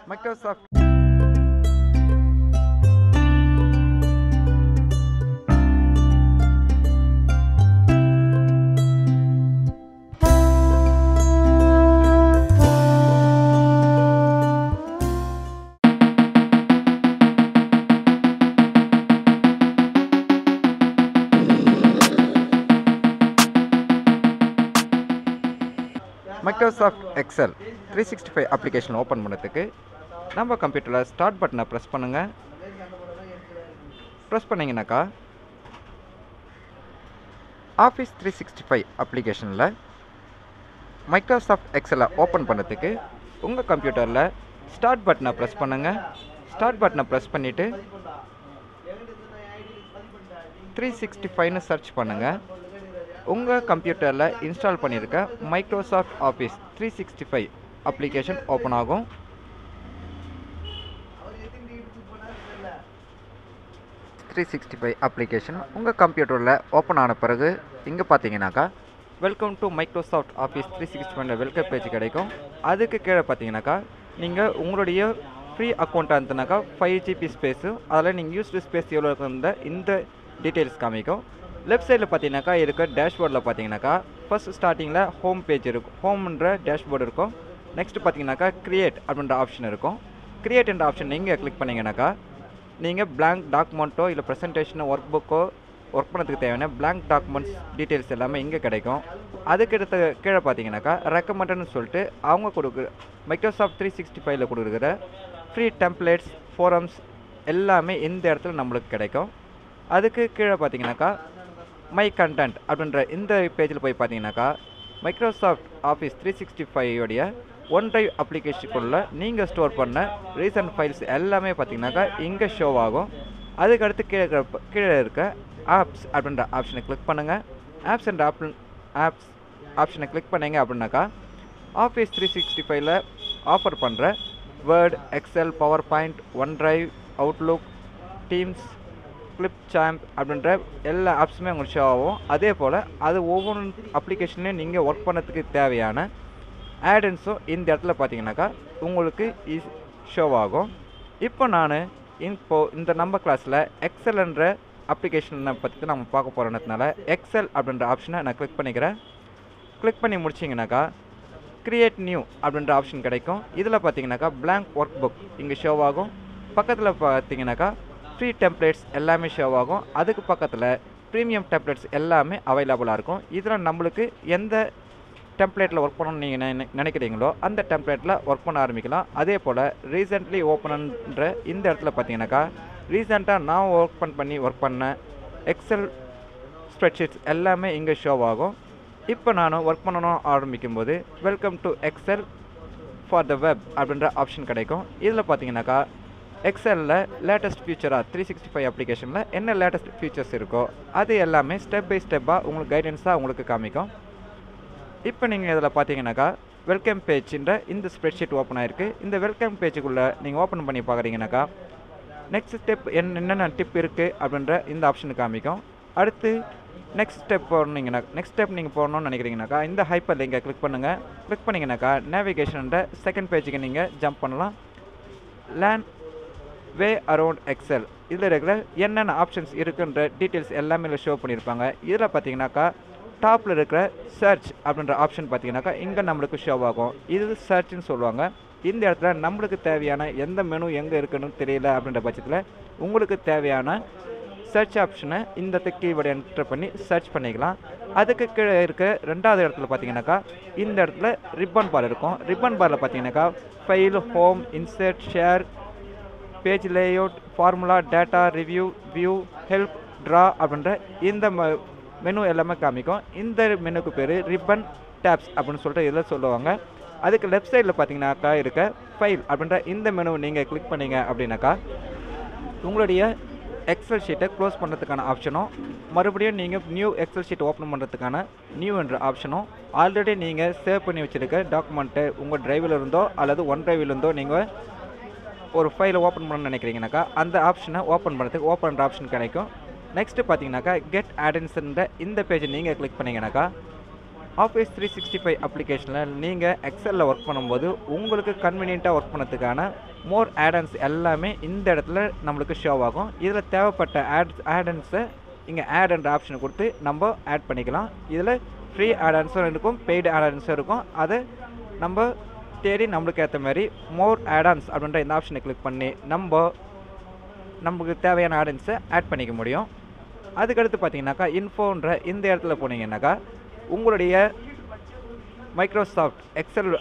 Microsoft Excel 365 application open பண்ணதுக்கு நம்ம கம்ப்யூட்டர்ல ஸ்டார்ட் பட்டனை பிரஸ் பண்ணுங்க. பிரஸ் பண்ணீங்கனாக்கா Office 365 அப்ளிகேஷன்ல Microsoft Excel ஓபன் பண்ணதுக்கு உங்க கம்ப்யூட்டர்ல ஸ்டார்ட் பட்டனை பிரஸ் பண்ணுங்க. ஸ்டார்ட் பட்டனை பிரஸ் பண்ணிட்டு 365 னு சர்ச் பண்ணுங்க. உங்கள் கம்ப்யூட்டரில் இன்ஸ்டால் பண்ணியிருக்க மைக்ரோசாஃப்ட் ஆஃபீஸ் 365 அப்ளிகேஷன் ஓப்பன் ஆகும். அப்ளிகேஷன் உங்கள் கம்ப்யூட்டரில் ஓப்பன் ஆன பிறகு இங்கே பார்த்தீங்கன்னாக்கா welcome to Microsoft office 365 welcome page கிடைக்கும். அதுக்கு கீழே பார்த்தீங்கன்னாக்கா நீங்கள் உங்களுடைய ஃப்ரீ அக்கௌண்ட்டாக இருந்ததுனாக்கா 5 GB ஸ்பேஸு அதில் நீங்கள் யூஸ்டு ஸ்பேஸ் எவ்வளோ இருந்த இந்த டீட்டெயில்ஸ் காமிக்கும். லெஃப்ட் சைடில் பார்த்தீங்கன்னாக்கா இருக்க டேஷ்போர்டில் பார்த்தீங்கன்னாக்கா ஃபர்ஸ்ட் ஸ்டார்டிங்கில் ஹோம் பேஜ் இருக்கும், ஹோம்ன்ற டேஷ்போர்டு இருக்கும். நெக்ஸ்ட் பார்த்தீங்கன்னாக்கா கிரியேட் அப்படின்ற ஆப்ஷன் இருக்கும். கிரியேட் என்ற ஆப்ஷன் நீங்கள் கிளிக் பண்ணிங்கனாக்கா நீங்கள் பிளாங்க் டாக்குமெண்ட்டோ இல்லை ப்ரெசன்டேஷனோ ஒர்க் புக்கோ ஒர்க் பண்ணுறதுக்கு தேவையான பிளாங்க் டாக்குமெண்ட்ஸ் டீட்டெயில்ஸ் எல்லாமே இங்கே கிடைக்கும். அதுக்கு கீழே பார்த்தீங்கன்னாக்கா ரெக்கமெண்டட்னு சொல்லிட்டு அவங்க கொடுக்குற மைக்ரோசாஃப்ட் 365 கொடுக்குற ஃப்ரீ டெம்ப்ளேட்ஸ் ஃபோரம்ஸ் எல்லாமே இந்த இடத்துல நம்மளுக்கு கிடைக்கும். அதுக்கு கீழே பார்த்தீங்கன்னாக்கா மை கண்டென்ட் அப்படின்ற இந்த பேஜில் போய் பார்த்தீங்கன்னாக்கா மைக்ரோசாஃப்ட் ஆஃபீஸ் 365 உடைய OneDrive அப்ளிகேஷனுக்குள்ளே நீங்கள் ஸ்டோர் பண்ண ரீசன்ட் ஃபைல்ஸ் எல்லாமே பார்த்தீங்கன்னாக்கா இங்கே ஷோ ஆகும். அதுக்கடுத்து கீழே இருக்க ஆப்ஸ் அப்படின்ற ஆப்ஷனை கிளிக் பண்ணுங்கள். ஆப்ஸ் அண்ட் ஆப்ஸ் ஆப்ஷனை கிளிக் பண்ணிங்க அப்படின்னாக்கா ஆஃபீஸ் 365 ஆஃபர் பண்ணுற Word, Excel, PowerPoint, OneDrive, Outlook, Teams, Clipchamp அப்படின்ற எல்லா ஆப்ஸுமே உங்களுக்கு ஷோ ஆகும். அதே போல் அது ஒவ்வொரு அப்ளிகேஷன்லையும் நீங்கள் ஒர்க் பண்ணுறதுக்கு தேவையான ஆடன்ஸும் இந்த இடத்துல பார்த்தீங்கன்னாக்கா உங்களுக்கு ஷோ ஆகும். இப்போ நான் இந்த நம்ம கிளாஸில் எக்ஸல்ன்ற அப்ளிகேஷனை பற்றி நம்ம பார்க்க போகிறதுனால எக்ஸல் அப்படின்ற ஆப்ஷனை நான் கிளிக் பண்ணிக்கிறேன். கிளிக் பண்ணி முடிச்சிங்கனாக்கா கிரியேட் நியூ அப்படின்ற ஆப்ஷன் கிடைக்கும். இதில் பார்த்தீங்கன்னாக்கா பிளாங்க் ஒர்க் புக் இங்கே ஷோ ஆகும். பக்கத்தில் பார்த்தீங்கன்னாக்கா ஃப்ரீ டெம்ப்ளேட்ஸ் எல்லாமே ஷோ ஆகும். அதுக்கு பக்கத்தில் ப்ரீமியம் டெம்ப்ளேட்ஸ் எல்லாமே அவைலபிளாக இருக்கும். இதில் நம்மளுக்கு எந்த டெம்ப்ளேட்டில் ஒர்க் பண்ணணும்னு நீங்கள் நினைக்கிறீங்களோ அந்த டெம்ப்ளேட்டில் ஒர்க் பண்ண ஆரம்பிக்கலாம். அதே போல் ரீசெண்ட்லி ஓப்பன்ன்ற இந்த இடத்துல பார்த்தீங்கன்னாக்கா ரீசெண்டாக நான் ஒர்க் பண்ண எக்ஸல் ஸ்ப்ரெட்ஷீட்ஸ் எல்லாமே இங்கே ஷோ ஆகும். இப்போ நான் ஒர்க் பண்ணணும் ஆரம்பிக்கும்போது welcome to Excel for the web அப்படின்ற ஆப்ஷன் கிடைக்கும். இதில் பார்த்தீங்கன்னாக்கா எக்ஸலில் லேட்டஸ்ட் ஃபியூச்சராக 365 அப்ளிகேஷனில் என்ன லேட்டஸ்ட் ஃபீச்சர்ஸ் இருக்கோ அது எல்லாமே ஸ்டெப் பை ஸ்டெப்பாக உங்களுக்கு கைடன்ஸாக உங்களுக்கு காமிக்கும். இப்போ நீங்கள் இதில் பார்த்தீங்கன்னாக்கா வெல்கம் பேஜ்ன்ற இந்த ஸ்ப்ரெட்ஷீட் ஓப்பன் ஆகிருக்கு. இந்த வெல்கம் பேஜுக்குள்ளே நீங்கள் ஓப்பன் பண்ணி பார்க்குறீங்கனாக்கா நெக்ஸ்ட் ஸ்டெப் என்னென்ன டிப் இருக்குது அப்படின்ற இந்த ஆப்ஷன் காமிக்கும். அடுத்து நெக்ஸ்ட் ஸ்டெப் நீங்கள் போகணுன்னு நினைக்கிறீங்கனாக்கா இந்த ஹைப்பர் லிங்கை கிளிக் பண்ணுங்கள். கிளிக் பண்ணிங்கனாக்கா நேவிகேஷன்ற செகண்ட் பேஜுக்கு நீங்கள் ஜம்ப் பண்ணலாம். லேர்ன் வே அரவுண்ட் எக்ஸல் இதில் இருக்கிற என்னென்ன ஆப்ஷன்ஸ் இருக்குன்ற டீட்டெயில்ஸ் எல்லாமே ஷோ பண்ணியிருப்பாங்க. இதில் பார்த்தீங்கன்னாக்கா டாப்பில் இருக்கிற சர்ச் அப்படின்ற ஆப்ஷன் பார்த்தீங்கன்னாக்கா இங்கே நம்மளுக்கு ஷோ ஆகும். இது சர்ச்னு சொல்லுவாங்க. இந்த இடத்துல நம்மளுக்கு தேவையான எந்த மெனு எங்கே இருக்குன்னு தெரியல அப்படின்ற பட்சத்தில் உங்களுக்கு தேவையான சர்ச் ஆப்ஷனை இந்த கீவேர்டை என்டர் பண்ணி சர்ச் பண்ணிக்கலாம். அதுக்கு கீழே இருக்க ரெண்டாவது இடத்துல பார்த்தீங்கன்னாக்கா இந்த இடத்துல ரிப்பன் பார் இருக்கும். ரிப்பன் பாரில் பார்த்தீங்கன்னாக்கா file, home, insert, share, page layout, formula, data, review, view, help, draw அப்படின்ற இந்த மெனு எல்லாமே காமிக்கும். இந்த மெனுக்கு பேர் ரிப்பன் டேப்ஸ் அப்படின்னு சொல்லிட்டு இதில் சொல்லுவாங்க. அதுக்கு லெஃப்ட் சைடில் பார்த்தீங்கன்னாக்கா இருக்க ஃபைல் அப்படின்ற இந்த மெனு நீங்கள் கிளிக் பண்ணிங்க அப்படின்னாக்கா உங்களுடைய எக்ஸல் ஷீட்டை க்ளோஸ் பண்ணுறதுக்கான ஆப்ஷனும் மறுபடியும் நீங்கள் நியூ எக்ஸல் ஷீட் ஓப்பன் பண்ணுறதுக்கான நியூ என்ற ஆப்ஷனும் ஆல்ரெடி நீங்கள் சேவ் பண்ணி வச்சுருக்க டாக்குமெண்ட்டு உங்கள் டிரைவில் இருந்தோ அல்லது OneDrive இருந்தோ நீங்கள் ஒரு ஃபைலை ஓப்பன் பண்ணணும்னு நினைக்கிறீங்கனாக்கா அந்த ஆப்ஷனை ஓப்பன் பண்ணுறதுக்கு ஓப்பன் ஆப்ஷன் கிடைக்கும். நெக்ஸ்ட்டு பார்த்தீங்கன்னாக்கா கெட் ஆடன்ஸ்ன்ற இந்த பேஜை நீங்கள் கிளிக் பண்ணிங்கனாக்கா ஆஃபீஸ் 365 அப்ளிகேஷனில் நீங்கள் எக்ஸலில் ஒர்க் பண்ணும்போது உங்களுக்கு கன்வீனியண்ட்டாக ஒர்க் பண்ணதுக்கான மோர் ஆடன்ஸ் எல்லாமே இந்த இடத்துல நம்மளுக்கு ஷோ ஆகும். இதில் தேவைப்பட்ட ஆடன்ஸை இங்கே ஆட் என்ற ஆப்ஷனை கொடுத்து நம்ம ஆட் பண்ணிக்கலாம். இதில் ஃப்ரீ ஆடன்ஸும் இருக்கும், பெய்டு ஆடன்ஸும் இருக்கும். அதை நம்ம தேடி நம்மளுக்கு ஏற்ற மாதிரி மோர் ஆடன்ஸ் அப்படின்ற இந்த ஆப்ஷனை கிளிக் பண்ணி நமக்கு தேவையான ஆடன்ஸை ஆட் பண்ணிக்க முடியும். அதுக்கடுத்து பார்த்தீங்கன்னாக்கா இன்ஃபோன்ற இந்த இடத்துல போனீங்கன்னாக்கா உங்களுடைய மைக்ரோசாஃப்ட் எக்ஸல்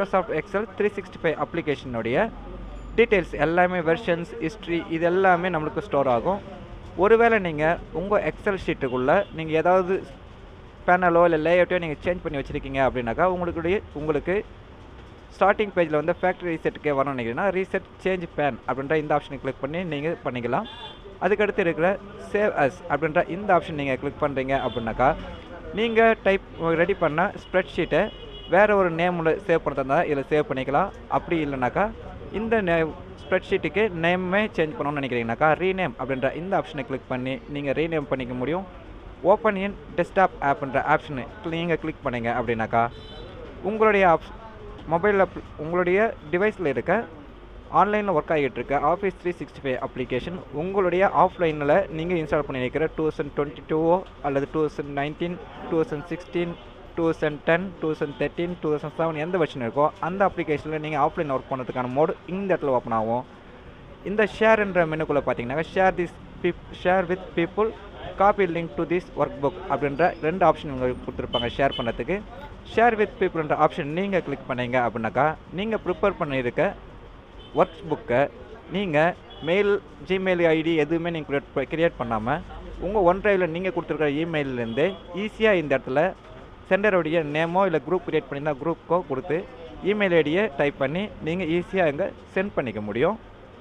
365 அப்ளிகேஷனுடைய டீட்டெயில்ஸ் எல்லாமே வெர்ஷன்ஸ், ஹிஸ்ட்ரி இது எல்லாமே நம்மளுக்கு ஸ்டோர் ஆகும். ஒருவேளை நீங்கள் உங்கள் எக்ஸல் ஷீட்டுக்குள்ளே நீங்கள் ஏதாவது பேனலோ இல்லை லேஅவுட்டோ நீங்கள் சேஞ்ச் பண்ணி வச்சுருக்கீங்க அப்படின்னாக்கா உங்களுக்கு ஸ்டார்டிங் பேஜில் வந்து ஃபேக்ட்ரி ரீசெட்டுக்கே வரணும்னு நினைக்கிறீங்கன்னா ரீசெட் சேஞ்ச் பேன் அப்படின்ற இந்த ஆப்ஷனை கிளிக் பண்ணி நீங்கள் பண்ணிக்கலாம். அதுக்கடுத்து இருக்கிற சேவ் அஸ் அப்படின்ற இந்த ஆப்ஷன் நீங்கள் கிளிக் பண்ணுறீங்க அப்படின்னாக்கா நீங்கள் ரெடி பண்ண ஸ்ப்ரெட்ஷீட்டை வேறு ஒரு நேமில் சேவ் பண்ணுறதா இதில் சேவ் பண்ணிக்கலாம். அப்படி இல்லைனாக்கா இந்த ஸ்ப்ரெட்ஷீட்டுக்கு நேமே சேஞ்ச் பண்ணணும்னு நினைக்கிறீங்கனாக்கா ரீநேம் அப்படின்ற இந்த ஆப்ஷனை கிளிக் பண்ணி நீங்கள் ரீநேம் பண்ணிக்க முடியும். ஓப்பன் இன் டெஸ்க்டாப் ஆப்ன்ற ஆப்ஷனை நீங்கள் கிளிக் பண்ணிங்க அப்படின்னாக்கா உங்களுடைய உங்களுடைய டிவைஸில் இருக்க ஆன்லைனில் ஒர்க் ஆகிட்டு இருக்க ஆஃபீஸ் 365 அப்ளிகேஷன் உங்களுடைய ஆஃப்லைனில் நீங்கள் இன்ஸ்டால் பண்ணி வைக்கிற 2022 அல்லது 2019, 2016, 2010, 2013, 2007 எந்த வெர்ஷன் இருக்கோ அந்த அப்ளிகேஷனில் நீங்கள் ஆஃப்லைன் ஒர்க் பண்ணுறதுக்கான மோடு இந்த இடத்துல ஓப்பன் ஆகும். இந்த ஷேர்ன்ற மெனுக்குள்ளே பார்த்தீங்கன்னா share with people, copy link to this workbook அப்படின்ற 2 ஆப்ஷன் உங்களுக்கு கொடுத்துருப்பாங்க ஷேர் பண்ணுறதுக்கு. ஷேர் வித் பீப்புள்ன்ற ஆப்ஷன் நீங்கள் கிளிக் பண்ணீங்க அப்படின்னாக்கா நீங்கள் ப்ரிப்பேர் பண்ணியிருக்க ஒர்க் புக்கை நீங்கள் ஜிமெயில் ஐடி எதுவுமே நீங்கள் க்ரியேட் பண்ணாமல் உங்கள் OneDriveல நீங்கள் கொடுத்துருக்கிற இமெயிலேருந்து ஈஸியாக இந்த இடத்துல சென்டருடைய நேமோ இல்லை குரூப் க்ரியேட் பண்ணியிருந்தால் குரூப்புக்கோ கொடுத்து இமெயில் ஐடியை டைப் பண்ணி நீங்கள் ஈஸியாக இங்கே சென்ட் பண்ணிக்க முடியும்.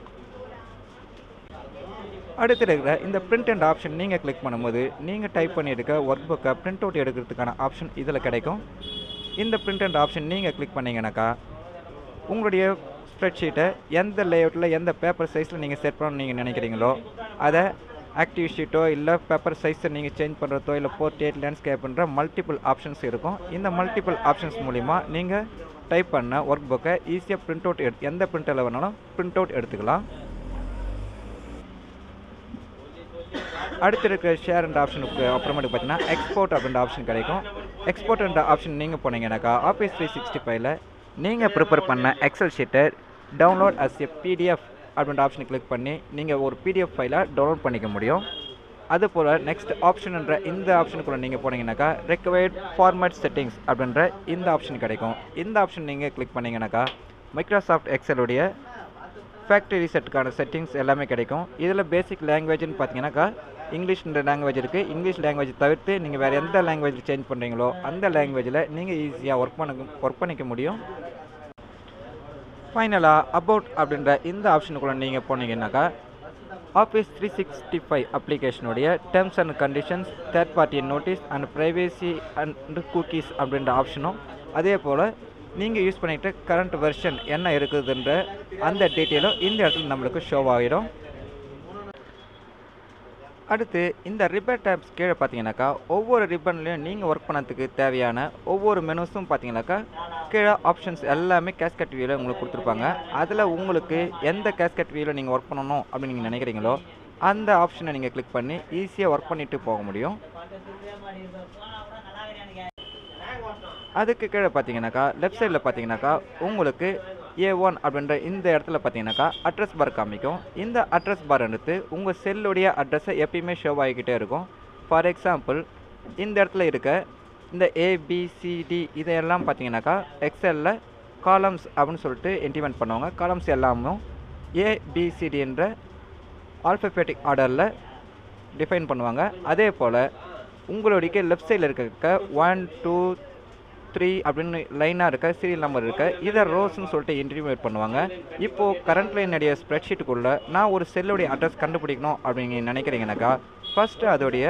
அடுத்து இருக்கிற இந்த பிரிண்ட் அண்ட் ஆப்ஷன் நீங்கள் கிளிக் பண்ணும்போது நீங்கள் டைப் பண்ணியிருக்க ஒர்க் புக்கை பிரிண்ட் அவுட் எடுக்கிறதுக்கான ஆப்ஷன் இதில் கிடைக்கும். இந்த பிரிண்ட் அண்ட் ஆப்ஷன் நீங்கள் கிளிக் பண்ணிங்கனாக்கா உங்களுடைய ஸ்ப்ரெட்ஷீட்டை எந்த லேஅவுட்டில் எந்த பேப்பர் சைஸில் நீங்கள் செட் பண்ணணும்னு நீங்கள் நினைக்கிறீங்களோ அதை ஆக்டிவ் ஷீட்டோ இல்லை பேப்பர் சைஸை நீங்கள் சேஞ்ச் பண்ணுறதோ இல்லை போர்ட்ரேட், லேண்ட்ஸ்கேப்ன்ற மல்டிபிள் ஆப்ஷன்ஸ் இருக்கும். இந்த மல்டிபிள் ஆப்ஷன்ஸ் மூலிமா நீங்கள் டைப் பண்ண ஒர்க் புக்கை ஈஸியாக பிரிண்ட் அவுட் எந்த பிரிண்டரில் வேணாலும் பிரிண்ட் அவுட் எடுத்துக்கலாம். அடுத்து இருக்கிற ஷேர் என்ற ஆப்ஷனுக்கு அப்புறமேட்டு பார்த்தீங்கன்னா எக்ஸ்போர்ட் அப்படின்ற ஆப்ஷன் கிடைக்கும். எக்ஸ்போர்ட் என்ற ஆப்ஷன் நீங்கள் போனீங்கன்னாக்கா ஆஃபீஸ் 365ல் நீங்கள் ப்ரிப்பேர் பண்ண எக்ஸல் ஷீட்டை டவுன்லோட் அஸ் எ பிடிஎஃப் அப்படின்ற ஆப்ஷனை கிளிக் பண்ணி நீங்கள் ஒரு பிடிஎஃப் ஃபைலை டவுன்லோட் பண்ணிக்க முடியும். அதுபோல் நெக்ஸ்ட் ஆப்ஷன் என்ற இந்த ஆப்ஷனுக்குள்ளே நீங்கள் போனீங்கன்னாக்கா ரெக்வயர்ட் ஃபார்மேட் செட்டிங்ஸ் அப்படின்ற இந்த ஆப்ஷன் கிடைக்கும். இந்த ஆப்ஷன் நீங்கள் கிளிக் பண்ணிங்கனாக்கா மைக்ரோசாஃப்ட் எக்ஸலுடைய ஃபேக்ட்ரி ரீசெட்டுக்கான செட்டிங்ஸ் எல்லாமே கிடைக்கும். இதில் பேசிக் லாங்குவேஜ்னு பார்த்தீங்கன்னாக்கா இங்கிலீஷ்ன்ற லாங்குவேஜ் இருக்குது. இங்கிலீஷ் லாங்குவேஜ் தவிர்த்து நீங்கள் வேறு எந்த லாங்குவேஜ் சேஞ்ச் பண்ணுறீங்களோ அந்த லாங்குவேஜில் நீங்கள் ஈஸியாக ஒர்க் பண்ணிக்க முடியும். ஃபைனலாக அபவுட் அப்படின்ற இந்த ஆப்ஷனுக்குள்ளே நீங்கள் போனீங்கன்னாக்கா ஆஃபீஸ் 365 அப்ளிகேஷனுடைய terms and conditions, third party notice and privacy and cookies அப்படின்ற ஆப்ஷனும், அதே போல் நீங்கள் யூஸ் பண்ணிக்கிட்ட கரண்ட் வெர்ஷன் என்ன இருக்குதுன்ற அந்த டீட்டெயிலும் இந்த இடத்துல நம்மளுக்கு ஷோ ஆகிடும். அடுத்து இந்த ரிப்பன் டேப்ஸ் கீழே பார்த்தீங்கன்னாக்கா ஒவ்வொரு ரிப்பன்லையும் நீங்கள் ஒர்க் பண்ணதுக்கு தேவையான ஒவ்வொரு மெனுஸும் பார்த்தீங்கன்னாக்கா கீழே ஆப்ஷன்ஸ் எல்லாமே கேஸ்கட் வியூவில் உங்களுக்கு கொடுத்துருப்பாங்க. அதில் உங்களுக்கு எந்த கேஸ்கட் வியூவில் நீங்கள் ஒர்க் பண்ணணும் அப்படின்னு நீங்கள் நினைக்கிறீங்களோ அந்த ஆப்ஷனை நீங்கள் கிளிக் பண்ணி ஈஸியாக ஒர்க் பண்ணிட்டு போக முடியும். அதுக்கு கீழே பார்த்தீங்கன்னாக்கா லெஃப்ட் சைடில் பார்த்தீங்கன்னாக்கா உங்களுக்கு A1 அப்படின்ற இந்த இடத்துல பார்த்தீங்கன்னாக்கா அட்ரஸ் பார் காமிக்கும். இந்த அட்ரஸ் பார் எடுத்து உங்கள் செல்லுடைய அட்ரஸை எப்பயுமே ஷோ ஆகிக்கிட்டே இருக்கும். ஃபார் எக்ஸாம்பிள் இந்த இடத்துல இருக்க இந்த ABCD இதையெல்லாம் பார்த்தீங்கன்னாக்கா எக்ஸலில் காலம்ஸ் அப்படின்னு சொல்லிட்டு இன்டிமெண்ட் பண்ணுவாங்க. காலம்ஸ் எல்லாமும் ABCD என்ற ஆல்ஃபபெட்டிக் ஆர்டரில் டிஃபைன் பண்ணுவாங்க. அதே போல் உங்களுடைய லெஃப்ட் சைடில் இருக்க 1, 2, 3 அப்படின்னு லைனாக இருக்க சீரியல் நம்பர் இருக்க இதை ரோஸ்ன்னு சொல்லிட்டு இன்டிமேட் பண்ணுவாங்க. இப்போது கரண்ட்டில் என்னுடைய ஸ்ப்ரெட்ஷீட்டுக்குள்ளே நான் ஒரு செல்லுடைய அட்ரஸ் கண்டுபிடிக்கணும் அப்படின்னு நினைக்கிறீங்கன்னாக்கா ஃபஸ்ட்டு அதோடைய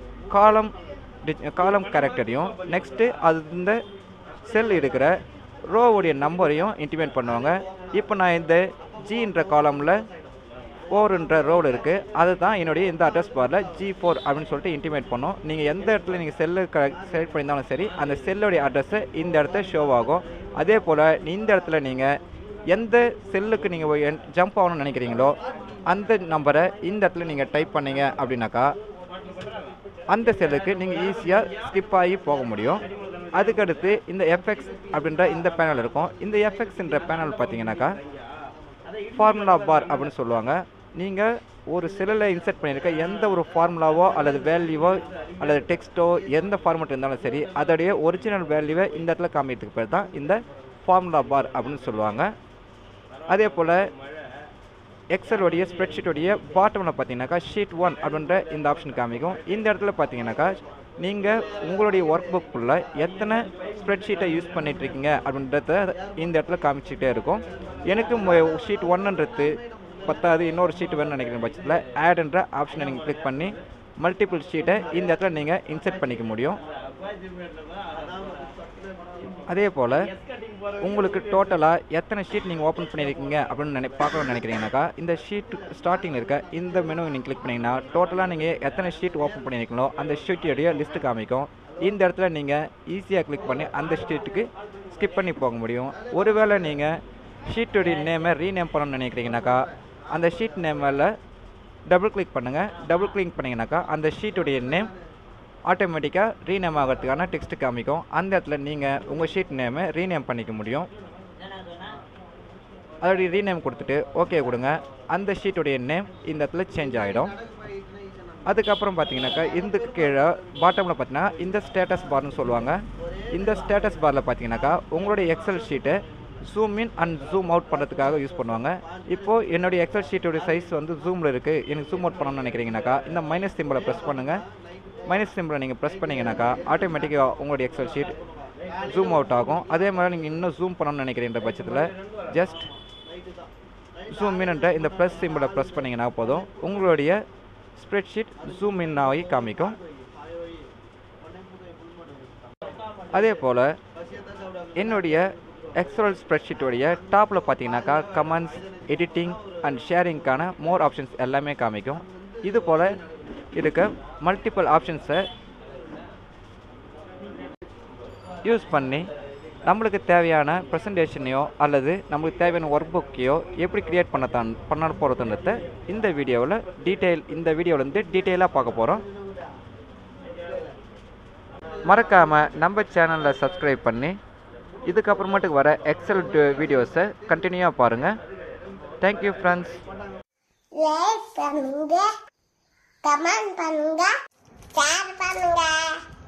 காலம் கேரக்டரையும் நெக்ஸ்ட்டு அது இந்த செல் இருக்கிற ரோவுடைய நம்பரையும் இன்டிமேட் பண்ணுவாங்க. இப்போ நான் இந்த ஜின்ற காலமில் 4ன்ற ரோடு இருக்குது. அதுதான் என்னுடைய இந்த அட்ரஸ் பாரில் G4 அப்படின்னு சொல்லிட்டு இன்டிமேட் பண்ணோம். நீங்கள் எந்த இடத்துல நீங்கள் செல்லு செலக்ட் பண்ணியிருந்தாலும் சரி, அந்த செல்லுடைய அட்ரஸு இந்த இடத்துல ஷோ ஆகும். அதே போல் இந்த இடத்துல நீங்கள் எந்த செல்லுக்கு நீங்கள் ஜம்ப் ஆகணும்னு நினைக்கிறீங்களோ அந்த நம்பரை இந்த இடத்துல நீங்கள் டைப் பண்ணீங்க அப்படின்னாக்கா அந்த செல்லுக்கு நீங்கள் ஈஸியாக ஸ்கிப் ஆகி போக முடியும். அதுக்கடுத்து இந்த எஃப்எக்ஸ் அப்படின்ற இந்த பேனல் இருக்கும். இந்த எஃப்எக்ஸ்ன்ற பேனல் பார்த்தீங்கன்னாக்கா ஃபார்முலா பார் அப்படின்னு சொல்லுவாங்க. நீங்கள் ஒரு செல்லில் இன்சர்ட் பண்ணியிருக்க எந்த ஒரு ஃபார்முலாவோ அல்லது வேல்யூவோ அல்லது டெக்ஸ்ட்டோ எந்த ஃபார்மேட் இருந்தாலும் சரி, அதோடைய ஒரிஜினல் வேல்யூவை இந்த இடத்துல காமிக்கிறதுக்கு பேர் தான் இந்த ஃபார்முலா பார் அப்படின்னு சொல்லுவாங்க. அதே போல் எக்ஸலோடைய ஸ்ப்ரெட்ஷீட்டோடைய பாட்டமில் பார்த்தீங்கன்னாக்கா ஷீட் 1 அப்படின்ற இந்த ஆப்ஷன் காமிக்கும். இந்த இடத்துல பார்த்தீங்கன்னாக்கா நீங்கள் உங்களுடைய ஒர்க் புக்குள்ளே எத்தனை ஸ்ப்ரெட்ஷீட்டை யூஸ் பண்ணிகிட்ருக்கீங்க அப்படின்றத இந்த இடத்துல காமிச்சிக்கிட்டே இருக்கும். எனக்கு ஷீட் 1ன்றது பத்தாது, இன்னொரு ஷீட் வேணும்னு நினைக்கிற பட்சத்தில் ஆட்ன்ற ஆப்ஷனை நீங்கள் கிளிக் பண்ணி மல்டிபிள் ஷீட்டை இந்த இடத்துல நீங்கள் இன்சர்ட் பண்ணிக்க முடியும். அதே போல் உங்களுக்கு டோட்டலாக எத்தனை ஷீட் நீங்கள் ஓப்பன் பண்ணியிருக்கீங்க அப்படின்னு பார்க்கணும்னு நினைக்கிறீங்கனாக்கா இந்த ஷீட் ஸ்டார்டிங்கில் இருக்க இந்த மெனுவை நீங்கள் கிளிக் பண்ணிங்கன்னா டோட்டலாக நீங்கள் எத்தனை ஷீட் ஓப்பன் பண்ணியிருக்கீங்களோ அந்த ஷீட்டோடைய லிஸ்ட்டு காமிக்கும். இந்த இடத்துல நீங்கள் ஈஸியாக கிளிக் பண்ணி அந்த ஷீட்டுக்கு ஸ்கிப் பண்ணி போக முடியும். ஒருவேளை நீங்கள் ஷீட்டோடைய நேமை ரீநேம் பண்ணணும்னு நினைக்கிறீங்கனாக்கா அந்த ஷீட் நேமில் டபுள் கிளிக் பண்ணுங்கள். டபுள் கிளிக் பண்ணிங்கனாக்கா அந்த ஷீட்டுடைய நேம் ஆட்டோமேட்டிக்காக ரீநேம் ஆகிறதுக்கான டெக்ஸ்ட்டு காமிக்கும். அந்த இடத்துல நீங்கள் உங்கள் ஷீட் நேமை ரீநேம் பண்ணிக்க முடியும். அதோடைய ரீநேம் கொடுத்துட்டு ஓகே கொடுங்க. அந்த ஷீட்டுடைய நேம் இந்த இடத்துல சேஞ்ச் ஆகிடும். அதுக்கப்புறம் பார்த்தீங்கன்னாக்கா இதுக்கு கீழே பாட்டமில் பார்த்தீங்கன்னா இந்த ஸ்டேட்டஸ் பார்னு சொல்லுவாங்க. இந்த ஸ்டேட்டஸ் பாரில் பார்த்தீங்கன்னாக்கா உங்களுடைய எக்ஸல் ஷீட்டை zoom in and zoom out பண்ணுறதுக்காக யூஸ் பண்ணுவாங்க. இப்போது என்னுடைய எக்ஸல் ஷீட்டோடைய சைஸ் வந்து ஜூமில் இருக்குது, எனக்கு ஜூம் அவுட் பண்ணணும்னு நினைக்கிறீங்கனாக்கா இந்த மைனஸ் சிம்பிளை ப்ரெஸ் பண்ணுங்கள். மைனஸ் சிம்பிளை நீங்கள் ப்ரெஸ் பண்ணிங்கனாக்கா ஆட்டோமேட்டிக்காக உங்களுடைய எக்ஸல் ஷீட் ஜூம் அவுட் ஆகும். அதே மாதிரி நீங்கள் இன்னும் ஜூம் பண்ணணும்னு நினைக்கிறீன்ற பட்சத்தில் ஜஸ்ட் ஜூம் இன்ன்ற இந்த ப்ளஸ் சிம்பிளை ப்ரெஸ் பண்ணிங்கன்னா போதும், உங்களுடைய ஸ்ப்ரெட்ஷீட் ஜூம் இன் ஆகி காமிக்கும். அதே போல் என்னுடைய எக்ஸல் ஸ்ப்ரெட்ஷீட்டோடைய டாப்பில் பார்த்தீங்கன்னாக்கா கமெண்ட்ஸ், எடிட்டிங் அண்ட் ஷேரிங்க்கான மோர் ஆப்ஷன்ஸ் எல்லாமே காமிக்கும். இது போல் இருக்க மல்டிபிள் ஆப்ஷன்ஸை யூஸ் பண்ணி நம்மளுக்கு தேவையான ப்ரெசன்டேஷனையோ அல்லது நம்மளுக்கு தேவையான ஒர்க் புக்கையோ எப்படி க்ரியேட் பண்ண போகிறதுன்றத இந்த வீடியோவிலேருந்து டீட்டெயிலாக பார்க்க போகிறோம். மறக்காமல் நம்ம சேனலில் சப்ஸ்கிரைப் பண்ணி இதுக்கப்புறமேட்டுக்கு வர எக்ஸல் வீடியோஸை கண்டினியூவாக பாருங்கள். Thank you friends. லைக் பண்ணுங்க, கமெண்ட் பண்ணுங்க, ஷேர் பண்ணுங்க.